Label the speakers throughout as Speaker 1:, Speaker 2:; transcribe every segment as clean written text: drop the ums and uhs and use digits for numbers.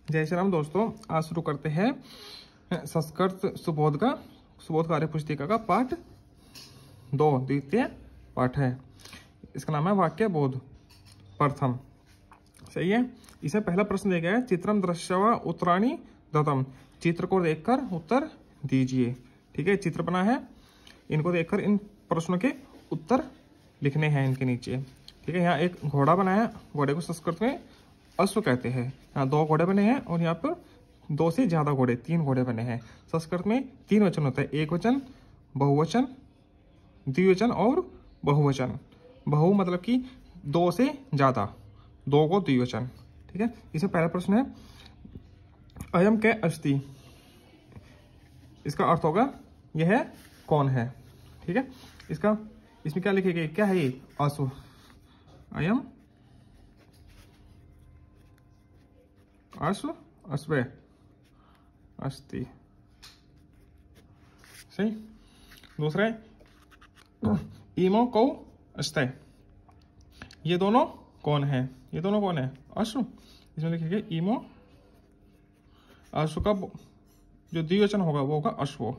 Speaker 1: जय श्री राम दोस्तों, आज शुरू करते हैं संस्कृत सुबोध कार्य पुस्तिका का पाठ 2 द्वितीय पाठ है। इसका नाम है वाक्य बोध प्रथम। सही है। इसे पहला प्रश्न दिया गया है, चित्रम दृश्यवा उत्तराणी दत्तम। चित्र को देखकर उत्तर दीजिए। ठीक है, चित्र बना है, इनको देखकर इन प्रश्नों के उत्तर लिखने हैं इनके नीचे। ठीक है, यहाँ एक घोड़ा बना है, घोड़े को संस्कृत में अश्व कहते हैं। यहाँ 2 घोड़े बने हैं और यहाँ पर 2 से ज्यादा घोड़े 3 घोड़े बने हैं। संस्कृत में 3 वचन होता है, एक वचन, बहुवचन, द्विवचन और बहुवचन। बहु मतलब कि 2 से ज्यादा, 2 को द्विवचन। ठीक है, इसमें पहला प्रश्न है अयम के अस्ति। इसका अर्थ होगा यह कौन है। ठीक है, इसमें क्या लिखेंगे, क्या है ये, अश्व। अयम अश्व, अश्व अस्ति। सही। दूसरा है इमो कौ अस्ते। ये दोनों कौन है, ये दोनों कौन है, अश्व। इसमें लिखेंगे इमो, अश्व का जो द्विवचन होगा वो होगा अश्वो,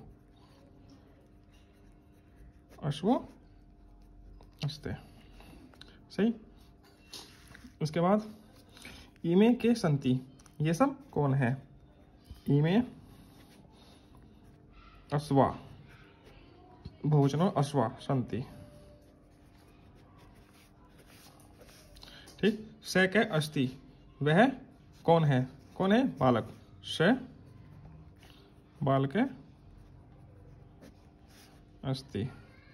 Speaker 1: अश्वो अस्ते। सही। उसके बाद इमे के संति। ये सब कौन है, इमे अश्वा, बहुवचन अश्वा संति। ठीक। स के अस्ति। वह कौन है, कौन है, बालक। स बालक अस्ति,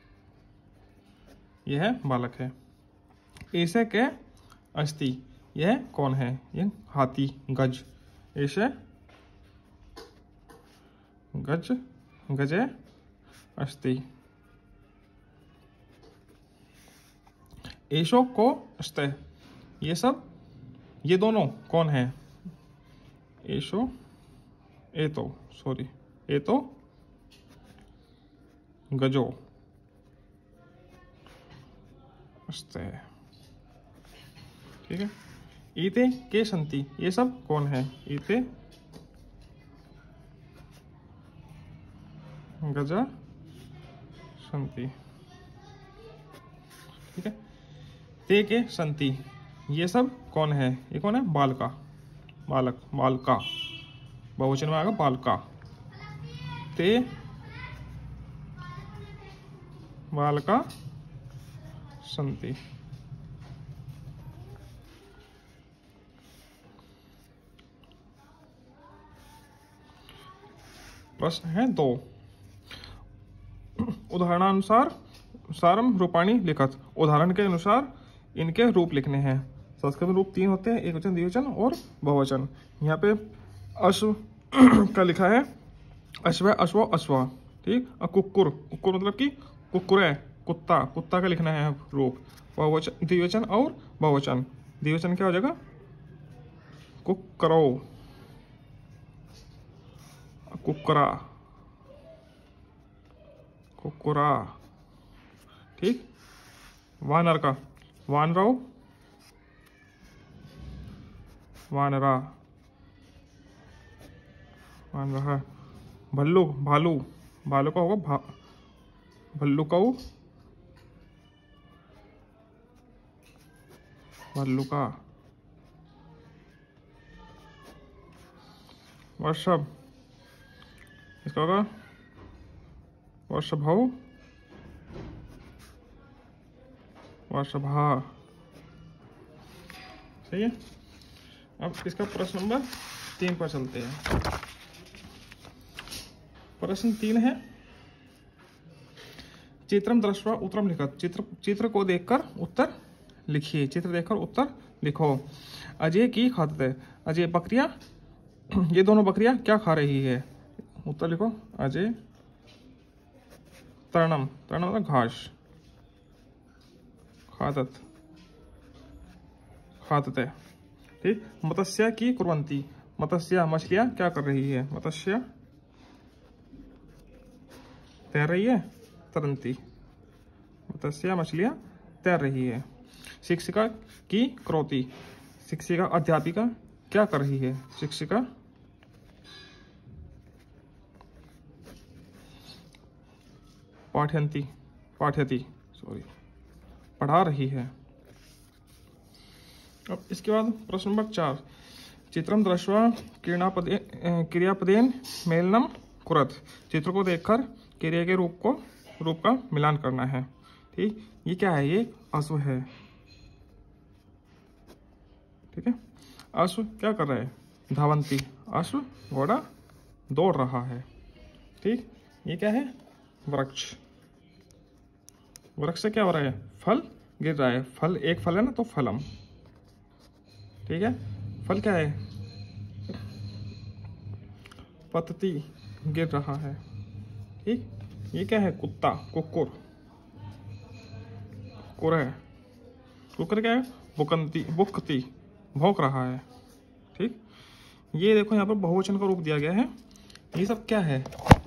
Speaker 1: यह बालक है। ऐसे के अस्ति। यह कौन है, यह हाथी, गज। ऐसे गज, गजे अस्ति। ऐशो को अस्ते। ये सब, ये दोनों कौन है, ऐशो, एतो, सॉरी, एतो गजो अस्ते। ठीक है। ईते के संति। ये सब कौन है, ईते गजा संति। ठीक है। ते के संति। ये सब कौन है, ये कौन है, बालका, बालक, बालका, बहुवचन में आएगा बालका। ते बालका संति। प्रश्न है 2, उदाहरणानुसार सारम रूपाणी लिखत। उदाहरण के अनुसार इनके रूप लिखने हैं। संस्कृत में रूप 3 होते हैं, एक वचन, द्विवचन और बहुवचन। यहाँ पे अश्व का लिखा है, अश्व, अश्व, अश्वा। ठीक। और कुक्कुर, कुक्कुर मतलब कि कुक्कुरे, कुत्ता, कुत्ता का लिखना है रूप। बहुवचन, द्विवचन और बहुवचन। द्विवचन क्या हो जाएगा, कुक्करो, कुक्करा, कुक्कुरा। ठीक। वानर का वानरो, वानरा, वानरा। भल्लू, भालू, भालू का होगा भल्लू का, भल्लू का। वर्षभ, इसका होगा वर्षभौ, वर्षभा। सही है। अब इसका प्रश्न नंबर 3 पर चलते हैं। प्रश्न 3 है, चित्रम दृष्ट्वा उत्तरम लिखत। चित्र को देखकर उत्तर लिखिए। चित्र देखकर उत्तर लिखो। अजय की खाते। अजय बकरियां, ये दोनों बकरियां क्या खा रही है, उत्तर लिखो। अजय तरणम, तरणम मतलब घास, खादत, खादते। ठीक। मत्स्य की कुर्वन्ति। मत्स्य मछलियां क्या कर रही है, मत्स्य तैर रही है, तरंती। मत्स्य मछलियां तैर रही है। शिक्षिका की करोति। शिक्षिका अध्यापिका क्या कर रही है? शिक्षिका पाठयति सॉरी पढ़ा रही है। अब इसके बाद प्रश्न नंबर 4, चित्रम दृष्ट्वा क्रियापदेन मेलनम कुरत। चित्र को देखकर क्रिया के रूप का मिलान करना है। ठीक, ये क्या है? ये अश्व है। ठीक है, अश्व क्या कर रहा है? धावंती, अश्व घोड़ा दौड़ रहा है। ठीक, ये क्या है? वृक्ष। वृक्ष से क्या हो रहा है? फल गिर रहा है। फल, एक फल है ना, तो फलम। ठीक है, फल क्या है? पतती, गिर रहा है। ठीक, ये क्या है? कुत्ता, कुकुर है। कुकुर क्या है? बुकती, भौंक रहा है। ठीक, ये देखो यहाँ पर बहुवचन का रूप दिया गया है। ये सब क्या है?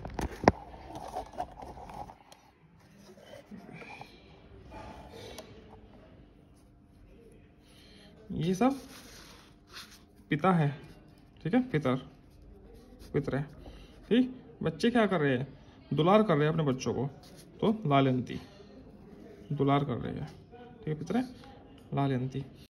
Speaker 1: ये सब पिता है। ठीक है, पितर है। ठीक, बच्चे क्या कर रहे हैं? दुलार कर रहे हैं अपने बच्चों को, तो लालयंती, दुलार कर रहे हैं। ठीक है, पितर है, लालयंती।